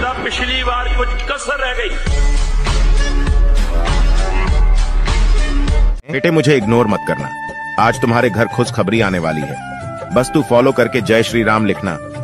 लिहाजा पिछली बार कुछ कसर रह गई। बेटे मुझे इग्नोर मत करना, आज तुम्हारे घर खुशखबरी आने वाली है। बस तू फॉलो करके जय श्री राम लिखना।